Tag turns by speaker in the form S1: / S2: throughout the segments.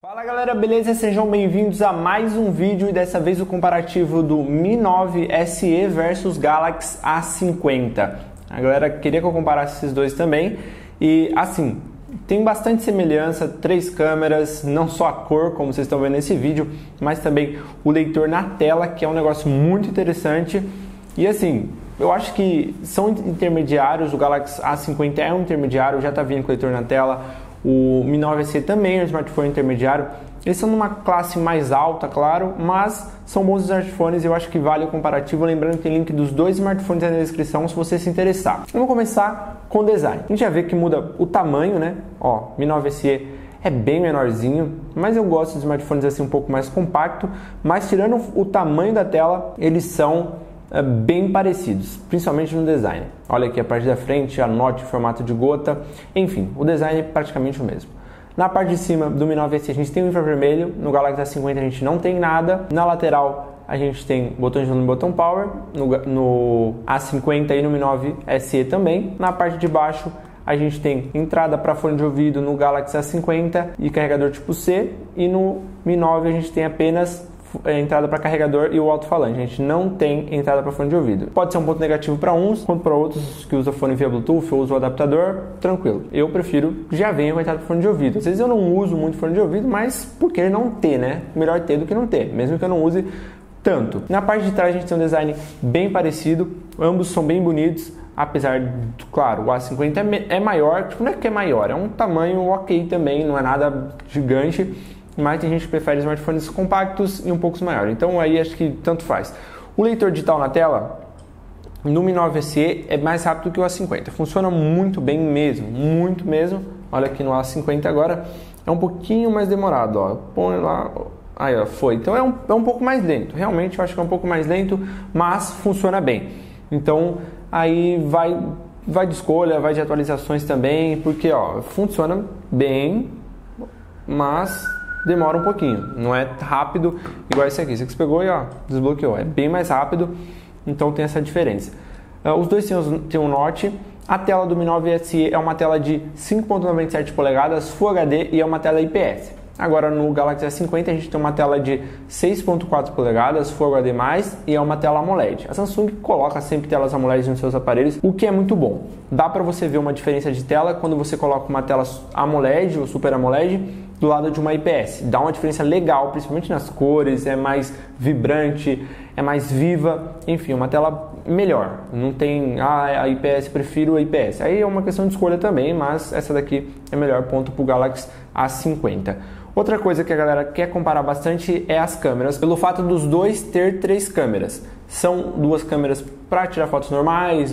S1: Fala galera, beleza? Sejam bem-vindos a mais um vídeo e dessa vez o comparativo do Mi 9 SE versus Galaxy A50. A galera queria que eu comparasse esses dois também e assim, tem bastante semelhança, 3 câmeras, não só a cor como vocês estão vendo nesse vídeo, mas também o leitor na tela, que é um negócio muito interessante. E assim, eu acho que são intermediários, o Galaxy A50 é um intermediário, já está vindo com o leitor na tela. O Mi 9 SE também é um smartphone intermediário. Eles são numa classe mais alta, claro, mas são bons smartphones e eu acho que vale o comparativo. Lembrando que tem link dos dois smartphones aí na descrição se você se interessar. Vamos começar com o design. A gente já vê que muda o tamanho, né? Ó, Mi 9 SE é bem menorzinho, mas eu gosto de smartphones assim um pouco mais compacto. Mas tirando o tamanho da tela, eles são bem parecidos, principalmente no design. Olha aqui a parte da frente, a Note em formato de gota, enfim, o design é praticamente o mesmo. Na parte de cima do Mi 9 SE a gente tem o infravermelho, no Galaxy A50 a gente não tem nada. Na lateral a gente tem botão de volume e botão power, no A50 e no Mi 9 SE também. Na parte de baixo a gente tem entrada para fone de ouvido no Galaxy A50 e carregador tipo C, e no Mi 9 a gente tem apenas entrada para carregador e o alto-falante. A gente não tem entrada para fone de ouvido. Pode ser um ponto negativo para uns, quanto para outros que usam fone via Bluetooth ou usam o adaptador, tranquilo. Eu prefiro que já venha com entrada para fone de ouvido. Às vezes eu não uso muito fone de ouvido, mas por que não ter, né? Melhor ter do que não ter, mesmo que eu não use tanto. Na parte de trás a gente tem um design bem parecido, ambos são bem bonitos, apesar de, claro, o A50 é maior, tipo, não é que é maior, é um tamanho ok também, não é nada gigante, mas tem gente que prefere smartphones compactos e um pouco maiores, então aí acho que tanto faz. O leitor digital na tela no Mi 9 SE é mais rápido que o A50, funciona muito bem mesmo, muito mesmo. Olha aqui no A50 agora, é um pouquinho mais demorado, ó. Põe lá, aí ó, foi. Então é um pouco mais lento, realmente eu acho que é um pouco mais lento, mas funciona bem. Então aí vai de escolha, vai de atualizações também, porque ó, funciona bem, mas demora um pouquinho, não é rápido igual esse aqui. Esse aqui você pegou e ó, desbloqueou, é bem mais rápido, então tem essa diferença. Os dois têm um Note. A tela do Mi 9 SE é uma tela de 5.97 polegadas Full HD e é uma tela IPS. Agora no Galaxy S50 a gente tem uma tela de 6.4 polegadas Full HD+, e é uma tela AMOLED. A Samsung coloca sempre telas AMOLED nos seus aparelhos, o que é muito bom. Dá para você ver uma diferença de tela quando você coloca uma tela AMOLED ou Super AMOLED do lado de uma IPS. Dá uma diferença legal, principalmente nas cores, é mais vibrante, é mais viva, enfim, uma tela melhor. Não tem, a IPS, prefiro a IPS. Aí é uma questão de escolha também, mas essa daqui é melhor ponto para o Galaxy A50. Outra coisa que a galera quer comparar bastante é as câmeras, pelo fato dos dois ter 3 câmeras. São 2 câmeras para tirar fotos normais,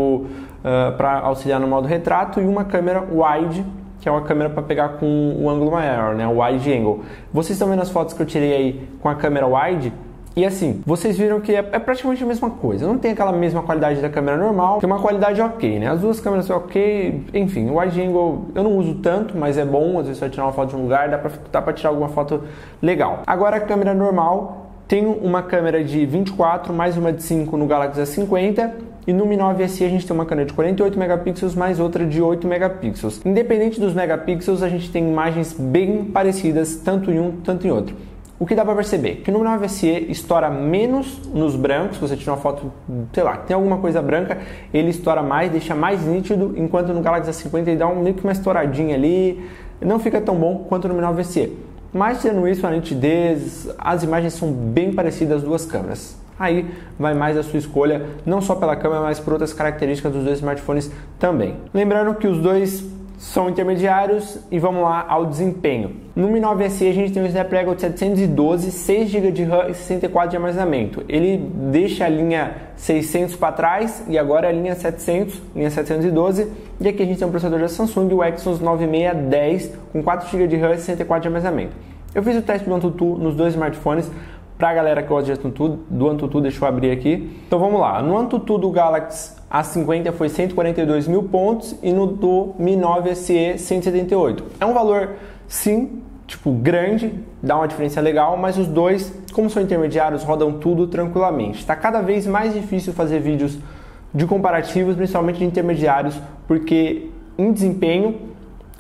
S1: para auxiliar no modo retrato, e uma câmera wide, que é uma câmera para pegar com o ângulo maior, né, o wide angle. Vocês estão vendo as fotos que eu tirei aí com a câmera wide? E assim, vocês viram que é praticamente a mesma coisa. Não tem aquela mesma qualidade da câmera normal, tem uma qualidade ok, né? As duas câmeras são ok, enfim, o wide angle eu não uso tanto, mas é bom. Às vezes você vai tirar uma foto de um lugar, dá pra tirar alguma foto legal. Agora a câmera normal, tem uma câmera de 24 mais uma de 5 no Galaxy S50, e no Mi 9 SE a gente tem uma câmera de 48 megapixels mais outra de 8 megapixels. Independente dos megapixels, a gente tem imagens bem parecidas, tanto em um, tanto em outro. O que dá para perceber? Que no Mi 9 SE estoura menos nos brancos. Se você tirar uma foto, sei lá, tem alguma coisa branca, ele estoura mais, deixa mais nítido, enquanto no Galaxy S50 ele dá meio que uma estouradinha ali, não fica tão bom quanto no Mi 9 SE. Mas tirando isso, a nitidez, as imagens são bem parecidas das duas câmeras. Aí vai mais a sua escolha, não só pela câmera, mas por outras características dos dois smartphones também. Lembrando que os dois são intermediários e vamos lá ao desempenho. No Mi 9 SE a gente tem o Snapdragon 712, 6 GB de RAM e 64 de armazenamento. Ele deixa a linha 600 para trás e agora a linha 700, linha 712. E aqui a gente tem um processador da Samsung, o Exynos 9610, com 4 GB de RAM e 64 de armazenamento. Eu fiz o teste do AnTuTu nos dois smartphones. Pra galera que gosta do AnTuTu, deixa eu abrir aqui. Então vamos lá, no AnTuTu do Galaxy A50 foi 142 mil pontos e no do Mi 9 SE 178. É um valor, sim, tipo, grande, dá uma diferença legal, mas os dois, como são intermediários, rodam tudo tranquilamente. Está cada vez mais difícil fazer vídeos de comparativos, principalmente de intermediários, porque em desempenho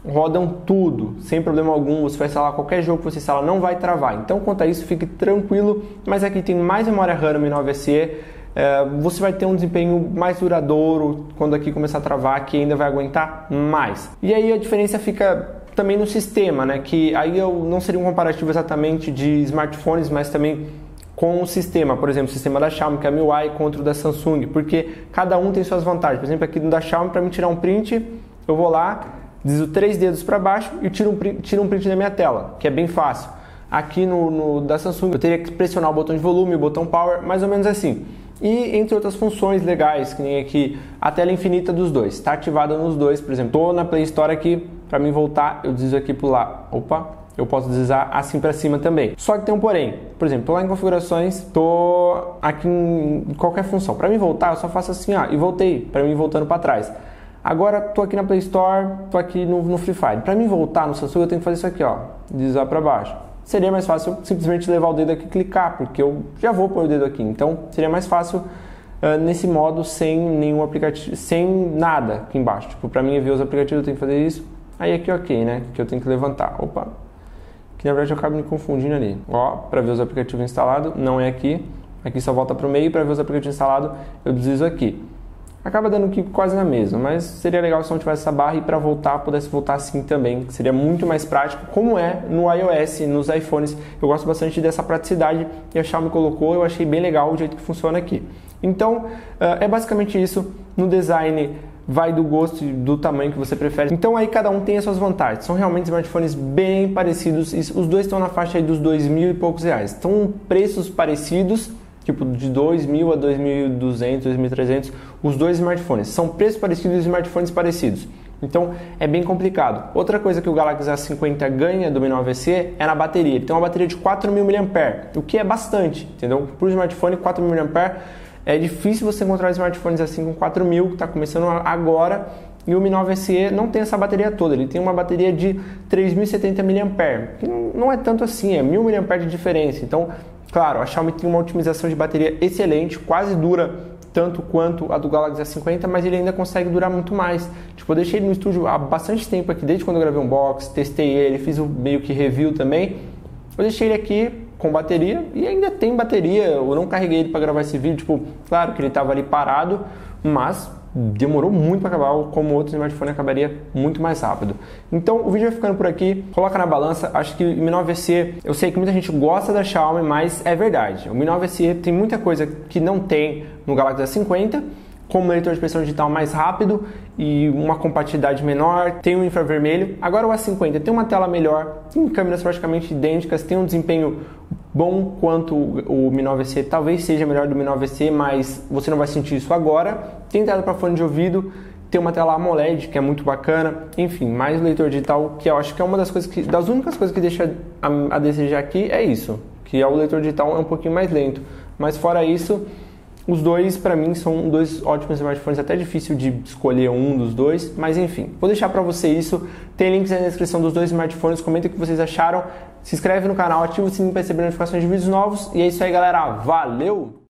S1: rodam tudo, sem problema algum. Você vai instalar qualquer jogo que você instala, não vai travar. Então, quanto a isso, fique tranquilo. Mas aqui tem mais memória RAM no Mi 9 SE. Você vai ter um desempenho mais duradouro. Quando aqui começar a travar, aqui ainda vai aguentar mais. E aí a diferença fica também no sistema, né? Que aí eu não seria um comparativo exatamente de smartphones, mas também com o sistema, por exemplo, o sistema da Xiaomi, que é MIUI, contra o da Samsung, porque cada um tem suas vantagens. Por exemplo, aqui no da Xiaomi, para mim tirar um print, eu vou lá, deslizo 3 dedos para baixo e tiro um print da minha tela, que é bem fácil. Aqui no da Samsung, eu teria que pressionar o botão de volume, o botão power, mais ou menos assim. E entre outras funções legais, que nem aqui a tela infinita dos dois, está ativada nos dois. Por exemplo, estou na Play Store aqui, para mim voltar, eu deslizo aqui para lá. Opa! Eu posso deslizar assim para cima também. Só que tem um porém. Por exemplo, estou lá em configurações, estou aqui em qualquer função. Para mim voltar, eu só faço assim, ó, e voltei, para mim voltando para trás. Agora estou aqui na Play Store, estou aqui no Free Fire. Para mim voltar no Samsung, eu tenho que fazer isso aqui, ó, deslizar para baixo. Seria mais fácil simplesmente levar o dedo aqui e clicar, porque eu já vou pôr o dedo aqui. Então seria mais fácil nesse modo, sem nenhum aplicativo, sem nada aqui embaixo. Tipo, para mim ver os aplicativos eu tenho que fazer isso. Aí aqui ok, né? Que eu tenho que levantar. Opa! Que na verdade eu acabo me confundindo ali. Ó, para ver os aplicativos instalados, não é aqui. Aqui só volta para o meio. Para ver os aplicativos instalados, eu deslizo aqui. Acaba dando aqui quase na mesma, mas seria legal se não tivesse essa barra e para voltar, pudesse voltar assim também. Seria muito mais prático, como é no iOS, nos iPhones. Eu gosto bastante dessa praticidade e a Xiaomi colocou, eu achei bem legal o jeito que funciona aqui. Então, é basicamente isso. No design, vai do gosto e do tamanho que você prefere. Então aí cada um tem as suas vantagens. São realmente smartphones bem parecidos. Os dois estão na faixa aí dos 2.000 e poucos reais. Estão preços parecidos, tipo de 2.000 a 2.200, 2.300. Os dois smartphones são preços parecidos e smartphones parecidos. Então é bem complicado. Outra coisa que o Galaxy A50 ganha do Mi 9 SE é na bateria. Ele tem uma bateria de 4.000 mAh, o que é bastante, entendeu? Para o smartphone 4.000 mAh é difícil você encontrar smartphones assim com 4.000, que está começando agora, e o Mi 9 SE não tem essa bateria toda, ele tem uma bateria de 3.070 mAh, que não é tanto assim, é 1.000 mAh de diferença. Então, claro, a Xiaomi tem uma otimização de bateria excelente, quase dura tanto quanto a do Galaxy A50, mas ele ainda consegue durar muito mais. Tipo, eu deixei ele no estúdio há bastante tempo aqui, desde quando eu gravei um box, testei ele, fiz o meio que review também. Eu deixei ele aqui com bateria e ainda tem bateria. Eu não carreguei ele para gravar esse vídeo, tipo, claro que ele estava ali parado, mas demorou muito para acabar, como outro smartphone acabaria muito mais rápido. Então o vídeo vai ficando por aqui, coloca na balança. Acho que o Mi 9 SE, eu sei que muita gente gosta da Xiaomi, mas é verdade, o Mi 9 SE tem muita coisa que não tem no Galaxy A50, como um leitor de impressão digital mais rápido e uma compatibilidade menor, tem um infravermelho. Agora o A50 tem uma tela melhor, tem câmeras praticamente idênticas, tem um desempenho bom quanto o Mi 9 SE, talvez seja melhor do Mi 9 SE, mas você não vai sentir isso agora. Tem entrada para fone de ouvido, tem uma tela AMOLED que é muito bacana, enfim, mais o leitor digital, que eu acho que é uma das coisas das únicas coisas que deixa a desejar aqui é isso, que é o leitor digital é um pouquinho mais lento, mas fora isso, os dois, para mim, são dois ótimos smartphones, até difícil de escolher um dos dois, mas enfim, vou deixar para você isso, tem links aí na descrição dos dois smartphones, comenta o que vocês acharam, se inscreve no canal, ativa o sininho para receber notificações de vídeos novos, e é isso aí galera, valeu!